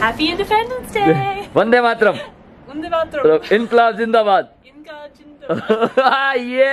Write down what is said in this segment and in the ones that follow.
Happy Independence Day. वंदे मातरम। वंदे मातरम। इनकलाब जिंदाबाद। ये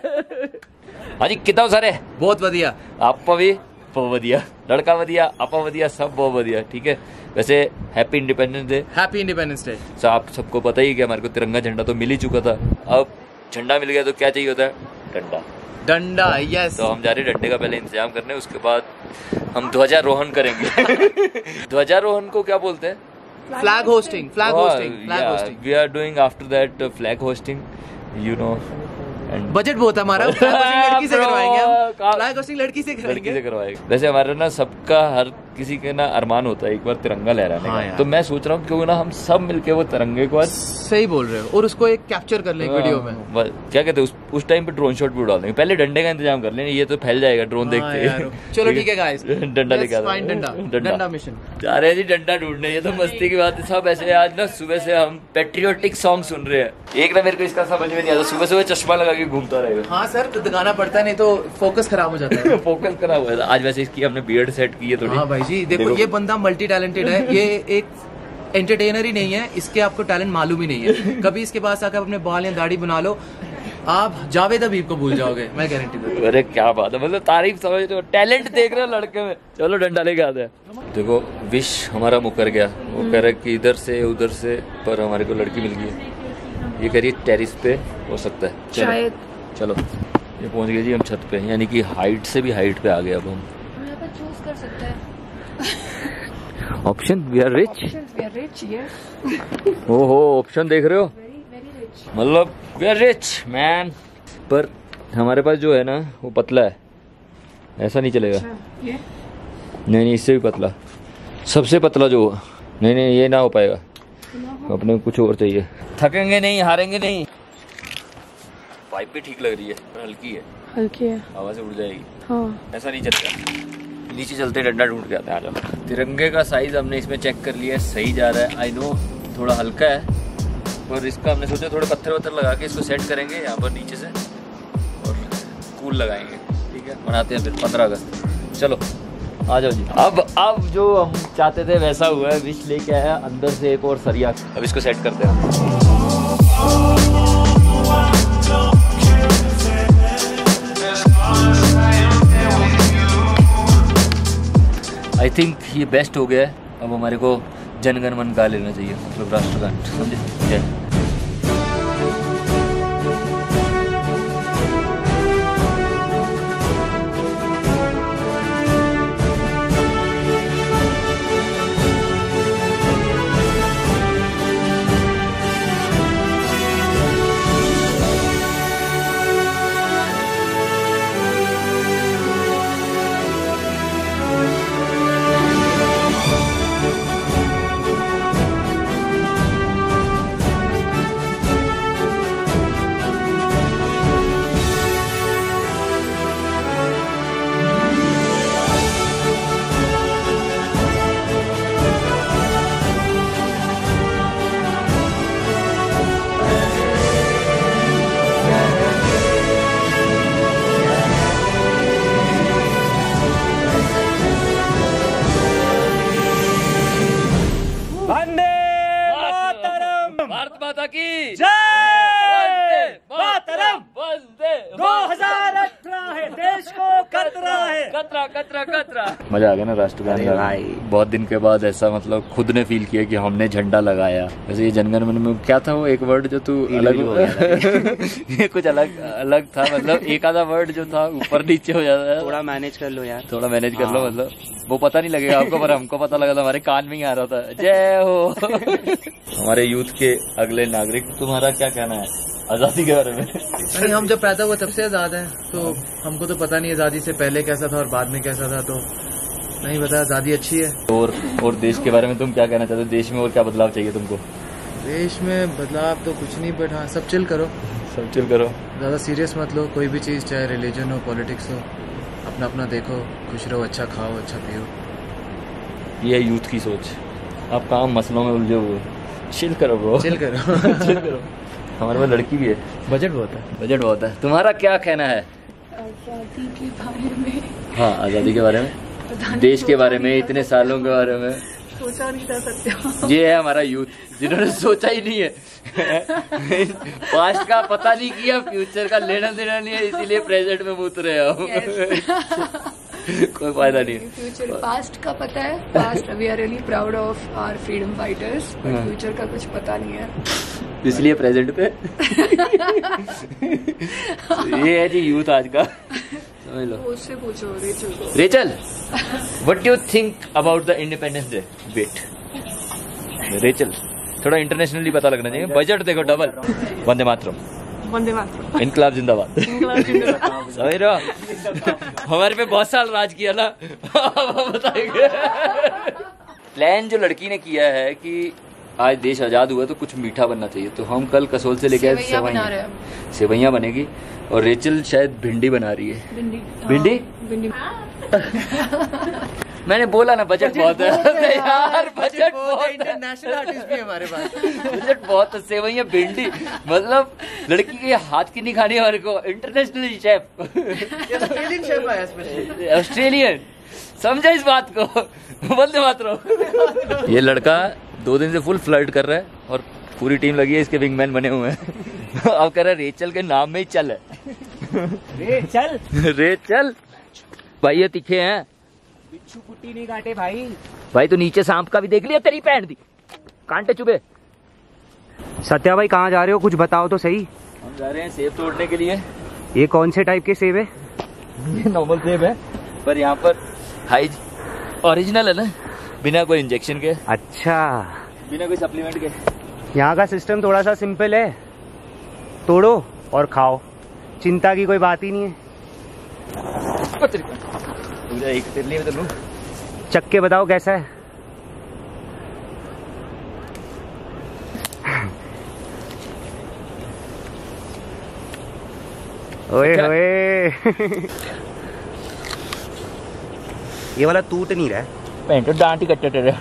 हाजी कितना सारे बहुत बढ़िया। आप भी बहुत बढ़िया, लड़का बढ़िया, आपा बढ़िया, सब बहुत बढ़िया। ठीक है, वैसे happy Independence Day. Happy Independence Day. तो आप सबको पता ही कि हमारे को तिरंगा झंडा तो मिल ही चुका था, अब झंडा मिल गया तो क्या चाहिए होता है? डंडा। डंडा, यस। तो हम जा रहे डंडे का पहले इंतजाम करने, उसके बाद हम ध्वजारोहण करेंगे। ध्वजारोहण को क्या बोलते हैं? Flag hoisting. Flag hoisting. Flag hoisting. We are doing after that flag hoisting, you know. Budget बहुत है हमारा। फ्लैग होस्टिंग लड़की से करवाएंगे हम। फ्लैग होस्टिंग लड़की से करवाएंगे। वैसे हमारा ना सबका, हर किसी के ना अरमान होता है एक बार तिरंगा लहराने का। तो मैं सोच रहा हूँ क्यों ना हम सब मिलके वो तिरंगे को, सही बोल रहे हो, और उसको एक कैप्चर कर लें वीडियो में। क्या कहते हैं उस टाइम पे ड्रोन शॉट भी डाल देंगे। पहले डंडे का इंतजाम कर लेंगे, ये तो फैल जाएगा ड्रोन देखते। चलो ठीक है गाइस, डंडा लेके डंडा मिशन जा रहे हैं जी, डंडा ढूंढने। ये तो मस्ती की बात है सब। ऐसे आज ना सुबह से हम पेट्रियोटिक सॉन्ग सुन रहे हैं। एक ना मेरे को इसका समझ में नहीं आता, सुबह सुबह चश्मा लगा के घूमता रहेगा। हाँ सर, गाना पड़ता है, नहीं तो फोकस खराब हो जाता है। फोकस खराब हुआ था आज। वैसे इसकी हमने बियर्ड सेट की है थोड़ी। हाँ भाई जी, देखो ये बंदा मल्टी टैलेंटेड है। ये एक एंटरटेनर ही नहीं है, इसके आपको टैलेंट मालूम ही नहीं है। कभी इसके पास आकर अपने बाल या दाढ़ी बना लो, आप जावेद अबीब को भूल जाओगे, मैं गारंटी देता हूं। अरे क्या बात है, मतलब तारीफ समझ रहे हो, टैलेंट देख रहे हो लड़के में। चलो डंडा लेके आते हैं। देखो विश हमारा मुकर गया। वो कह रहे कि इधर से उधर से, पर हमारे को लड़की मिल गई। ये करिए टेरिस पे हो सकता है शायद। चलो ये पहुंच गए जी हम छत पे, यानी कि हाइट से भी हाइट पे आ गए। अब हम यहाँ पे चूज कर सकते हैं ऑप्शन। We are rich. ओहो, ऑप्शन देख रहे हो, मतलब वी आर रिच मैन। पर हमारे पास जो है ना वो पतला है, ऐसा नहीं चलेगा। ये? नहीं, इससे भी पतला, सबसे पतला जो हुआ। नहीं, ये ना हो पाएगा, अपने को कुछ और चाहिए। थकेंगे नहीं, हारेंगे नहीं। पाइप भी ठीक लग रही है, पर हल्की है, हवा से उड़ जाएगी। हाँ। ऐसा नहीं चलेगा। नीचे चलते डंडा ढूंढ के आते हैं। आ जाओ। तिरंगे का साइज हमने इसमें चेक कर लिया है, सही जा रहा है। आई नो थोड़ा हल्का है, पर इसका हमने सोचा थोड़े पत्थर लगा के इसको सेट करेंगे यहाँ पर नीचे से, और कूल लगाएंगे। ठीक है, मनाते हैं फिर 15 अगस्त। चलो आ जाओ जी। अब जो हम चाहते थे वैसा हुआ है। विश लेके आया अंदर से एक और सरिया। अब इसको सेट करते हैं। आई थिंक ये बेस्ट हो गया है। अब हमारे को जनगण मन गा लेना चाहिए, मतलब राष्ट्रगान, समझे? जय। भारत माता की जय। मातरम। 2018 है, देश को खतरा है। खतरा। मजा आ गया ना राष्ट्रगान भाई। बहुत दिन के बाद ऐसा, मतलब खुद ने फील किया कि हमने झंडा लगाया। वैसे ये जनगण मन में क्या था वो एक वर्ड जो तू अलग ये कुछ अलग था, मतलब एक आधा वर्ड जो था ऊपर नीचे हो जाता है। थोड़ा मैनेज कर लो यार, थोड़ा मैनेज कर लो, मतलब वो पता नहीं लगेगा आपको, पर हमको पता लगा था, हमारे कान में ही आ रहा था। जय हो। हमारे यूथ के अगले नागरिक, तुम्हारा क्या कहना है आजादी के बारे में? नहीं, हम जब पैदा हुए तब से आजाद हैं, तो हमको तो पता नहीं आजादी से पहले कैसा था और बाद में कैसा था, तो नहीं पता। आजादी अच्छी है। और देश के बारे में तुम क्या कहना चाहते हो? देश में और क्या बदलाव चाहिए तुमको? देश में बदलाव तो कुछ नहीं, बट हाँ सब चिल करो। ज्यादा सीरियस मत लो कोई भी चीज, चाहे रिलीजन हो, पॉलिटिक्स हो। अपना अपना देखो, खुश रहो, अच्छा खाओ, अच्छा पियो। ये है यूथ की सोच। आप काम मसलों में उलझे हुए, चिल करो ब्रो, चिल करो। हमारे पास लड़की भी है, बजट बहुत है। तुम्हारा क्या कहना है आजादी के बारे में? हाँ, आजादी के बारे में, देश के बारे में, इतने सालों के बारे में। सोचा नहीं था सत्या। ये है हमारा यूथ जिन्होंने सोचा ही नहीं है, पास्ट का पता नहीं किया, फ्यूचर का लेना देना नहीं है, इसीलिए प्रेजेंट में मुत रहे हो। कोई फायदा नहीं है। फ्यूचर पास्ट का पता है, past we are really proud of our freedom fighters, but future का कुछ पता नहीं है, इसलिए प्रेजेंट पे। ये है जी यूथ आज का, समझ लो। उससे पूछो रेचल को। Rachel, what do you think about the Independence Day? Wait Rachel, थोड़ा इंटरनेशनली पता लगना चाहिए। बजट देखो डबल। वंदे मातरम, वंदे मातरम, इनकलाब जिंदाबाद। समझ रहे हो, हमारे पे बहुत साल राज किया ना। बताएंगे प्लान जो लड़की ने किया है कि आज देश आजाद हुआ तो कुछ मीठा बनना चाहिए, तो हम कल कसोल से लेके आए सेवैयां बनेगी, और रेचल शायद भिंडी बना रही है। भिंडी भिंडी। मैंने बोला ना बजट बहुत है यार, बजट बहुत है। इंटरनेशनल आर्टिस्ट भी है हमारे पास। बजट बहुत है। सेवैयां भिंडी मतलब लड़की के हाथ की नहीं खानी हमारे को। इंटरनेशनल शेफ, ऑस्ट्रेलियन शेफ आया स्पेशली, ऑस्ट्रेलियन, समझा इस बात को। बोलते मात्र ये लड़का 2 दिन से फुल फ्लर्ट कर रहा है और पूरी टीम लगी है, इसके विंगमैन बने हुए हैं। अब कह रहा है रेचल के नाम में ही चल है। रेचल, रेचल भाई ये तीखे हैं, बिच्छू कुट्टी नहीं काटे भाई। भाई तो नीचे सांप का भी देख लिया, तेरी पैंट दी कांटे चुभे। सत्या भाई कहाँ जा रहे हो, कुछ बताओ तो सही। हम जा रहे हैं सेब तोड़ने के लिए। ये कौन से टाइप के सेब है? ये नॉर्मल सेब है, पर यहाँ पर हाई ओरिजिनल है ना, बिना कोई इंजेक्शन के, अच्छा, बिना कोई सप्लीमेंट के। एक यहाँ का सिस्टम थोड़ा सा सिंपल है, तोड़ो और खाओ, चिंता की कोई बात ही नहीं है। तिरली में तो लूं। चख के बताओ कैसा है। ओए होए। ये वाला टूट नहीं रहा है। पैंट डांट ही कट्टे तेरे।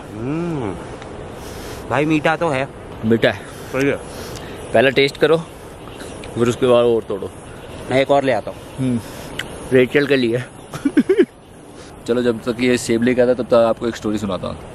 भाई मीठा तो है। मीठा है, पहले टेस्ट करो फिर उसके बाद और तोड़ो। मैं एक और ले आता हूँ रेचल के लिए। चलो जब तक ये सेब लेके आता तब तक आपको एक स्टोरी सुनाता हूँ।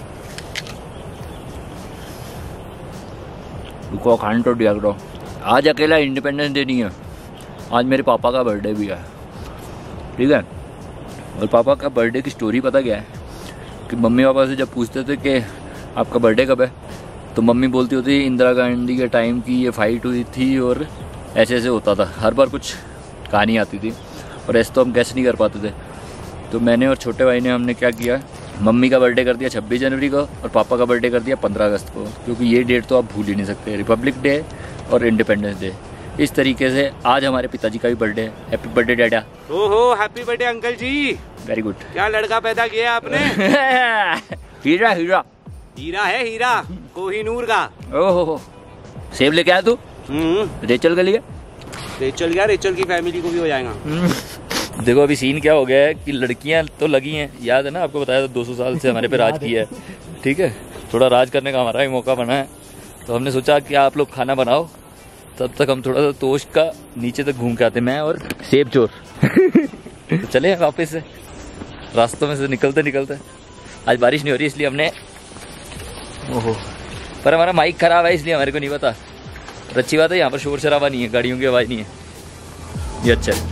रुको खाने तो दिया करो। आज अकेला इंडिपेंडेंस डे नहीं है, आज मेरे पापा का बर्थडे भी है, ठीक है। और पापा का बर्थडे की स्टोरी पता क्या है कि मम्मी पापा से जब पूछते थे कि आपका बर्थडे कब है, तो मम्मी बोलती होती इंदिरा गांधी के टाइम की ये फाइट हुई थी और ऐसे ऐसे होता था। हर बार कुछ कहानी आती थी और ऐसे तो हम कैसे नहीं कर पाते थे। तो मैंने और छोटे भाई ने हमने क्या किया, मम्मी का बर्थडे कर दिया 26 जनवरी को और पापा का बर्थडे कर दिया 15 अगस्त को, क्योंकि ये डेट तो आप भूल ही नहीं सकते, रिपब्लिक डे और इंडिपेंडेंस डे। इस तरीके से आज हमारे पिताजी का भी बर्थडे है। Happy birthday dada. ओहो happy birthday uncle ji. Very good. क्या लड़का पैदा किया आपने। हीरा हीरा हीरा है, हीरा कोहिनूर का। ओहो सेब लेके आया तू रेचल के लिए। रेचल क्या, रेचल की फैमिली को भी हो जाएगा। देखो अभी सीन क्या हो गया है कि लड़कियां तो लगी हैं, याद है ना आपको बताया था 200 साल से हमारे पे राज किया है, ठीक है। थोड़ा राज करने का हमारा भी मौका बना है, तो हमने सोचा कि आप लोग खाना बनाओ, तब तक हम थोड़ा सा तोश का नीचे तक घूम के आते, मैं और सेब चोर। तो चले वापस से रास्तों में से निकलते निकलते। आज बारिश नहीं हो रही इसलिए हमने, ओहो पर हमारा माइक खराब है इसलिए हमारे को नहीं पता। और अच्छी बात है यहाँ पर शोर शराबा नहीं है, गाड़ियों की आवाज़ नहीं है, ये अच्छा है।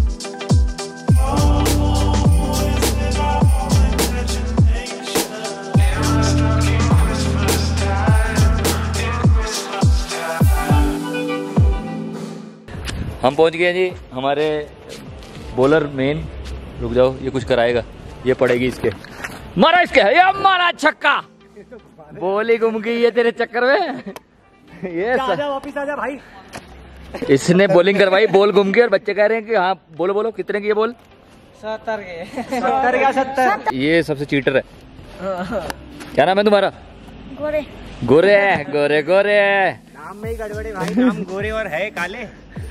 हम पहुंच गए जी हमारे बॉलर मेन। रुक जाओ, ये कुछ कराएगा, ये पड़ेगी इसके, मारा इसके, ये मारा छक्का। बॉल ही घूम गई है तेरे चक्कर में। ये वापिस आजा भाई। इसने बॉलिंग करवाई, बॉल घूम गई और बच्चे कह रहे हैं कि हाँ बोलो बोलो कितने की ये बॉल। 70 के। 70 क्या 70। ये सबसे चीटर है। क्या नाम है तुम्हारा? गोरे गोरे गोरे गोरे। नाम में ही गड़बड़े भाई, नाम गोरे और है काले।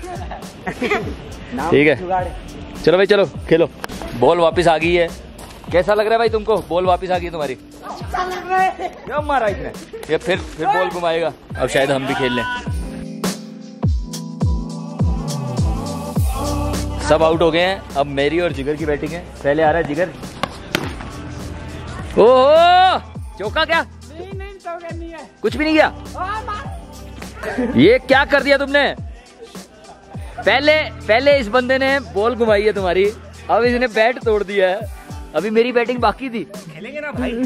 ठीक है चलो भाई चलो खेलो। बॉल वापस आ गई है। कैसा लग रहा है भाई तुमको? बॉल वापस आ गई तुम्हारी। अच्छा लग रहा है। क्या मारा इसने? ये फिर बॉल घुमाएगा। अब शायद हम भी खेल लें। सब आउट हो गए हैं, अब मेरी और जिगर की बैटिंग है। पहले आ रहा है जिगर। ओह चौका क्या? नहीं है। कुछ भी नहीं किया। ये क्या कर दिया तुमने? पहले इस बंदे ने बॉल घुमाई है तुम्हारी, अब इसने बैट तोड़ दिया है। अभी मेरी बैटिंग बाकी थी। खेलेंगे ना भाई।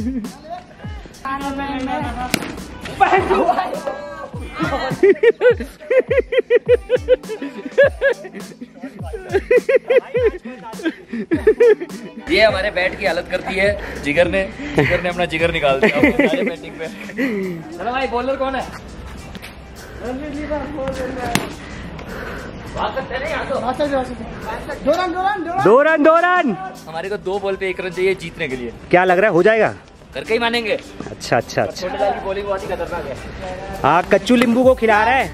ये हमारे बैट की हालत कर दी है जिगर ने अपना जिगर निकाल दिया हमारे बैटिंग पे। चलो भाई, बॉलर कौन है? दो रन। हमारे को 2 बॉल पे 1 रन चाहिए जीतने के लिए। क्या लग रहा है हो जाएगा? करके ही मानेंगे। अच्छा। छोटे लाल की बॉलिंग बहुत ही खतरनाक है। हाँ, कच्चू लींबू को खिला रहा है।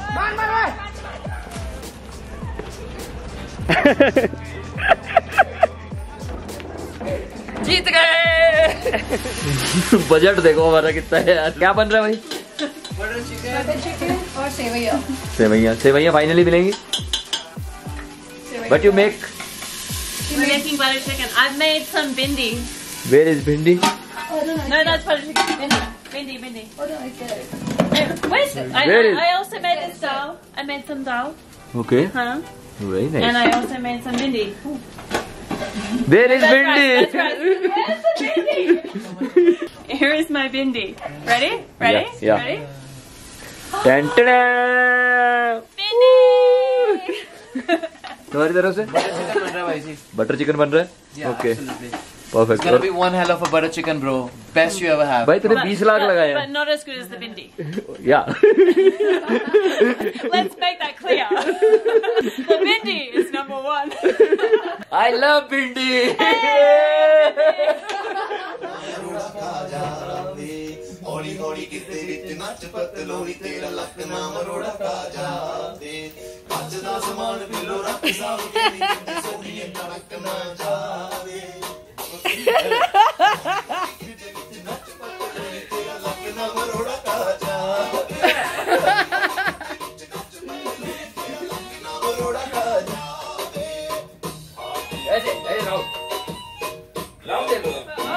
जीत गए। बजट देखो हमारा कितना है यार। क्या बन रहा है भाई? बटर चिकन और सेवैया फाइनली मिलेंगी। What you make? We're making butter chicken. I've made some bindi. Where is bindi? No, that's butter chicken. Bindi. Oh no, I get it. Wait, Where is- I also made this dal. I made some dal. Okay. Huh? Very And nice. I also made some bindi. Where is That's bindi? right. Where's the bindi? Here is my bindi. Ready? Yeah. Ready? टन-टन-टन। Bindi! तुम्हारी तरफ से chicken बन रहा है भाई जी। Butter chicken बन रहा है। Okay, perfect. It's gonna be one hell of a butter chicken, bro. Best you ever have. भाई तूने 20 लाख लगाए But not as good as the bindi. या Let's make that clear. The bindi is number 1. I love bhindi. हौली हौली किते विच नच पतलोई तेरा luck ना मरोड़ा खा जावे अज दा समान बिलो रख साव तेरी जिंदगी सोनी कड़क ना जावे नच पतलोई तेरा लक ना मरोड़ा खा जावे मरोड़ा खा जावे ऐसे राउंड दे दो।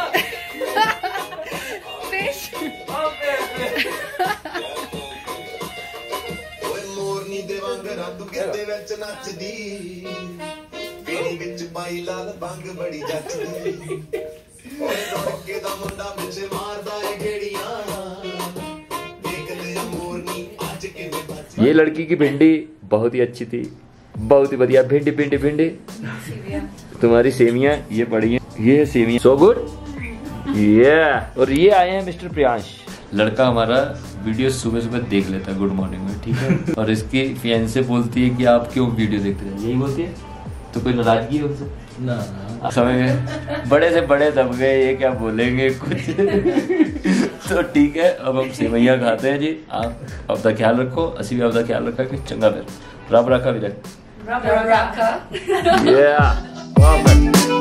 ਓਏ ਮੋਰਨੀ ਦੇ ਵਾਂਗ ਰੱਬ ਗਿੱਧੇ ਵਿੱਚ ਨੱਚਦੀ ਪੀਣੀ ਵਿੱਚ ਪਾਈ ਲਾਲ ਬੰਗ ਬੜੀ ਜੱਚਦੀ ਓਏ ਰੋਕੇ ਦਾ ਮੁੰਡਾ ਵਿੱਚ ਮਾਰਦਾ ਏ ਗੇੜੀਆਂ ਦੇਖ ਲੈ ਮੋਰਨੀ ਅੱਜ ਕਿਵੇਂ ਬਚ ये लड़की की भिंडी बहुत ही अच्छी थी, बहुत ही बढ़िया। भिंडी तुम्हारी सेवियां ये पड़ी हैं, ये है सेवियां। So good. ये और ये आए हैं मिस्टर प्रियांश। लड़का हमारा वीडियो सुबह सुबह देख लेता है गुड मॉर्निंग में, ठीक है। और इसकी फियांसे बोलती है कि आप क्यों वीडियो देखते हैं, यही बोलती है। तो कोई नाराजगी है उनसे? ना समझ गए, बड़े से बड़े दब गए, ये क्या बोलेंगे कुछ। तो ठीक है, अब हम सेवैया खाते हैं जी। आप अपना ख्याल रखो, असी भी अपना ख्याल रखा कि चंगा फिर रब रखा भी रख। Raka. Yeah, perfect.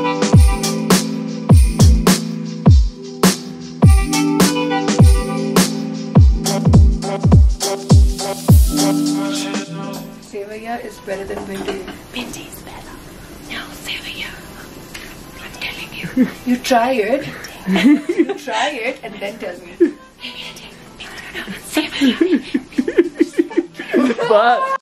Sevaya is better than bindi. Bindi is better. No, Sevaya. I'm telling you. You try it. You try it and then tell me. Sevaya. बस